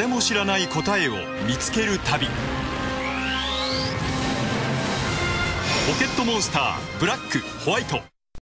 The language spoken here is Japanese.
誰も知らない答えを見つける旅。ポケットモンスターブラックホワイト。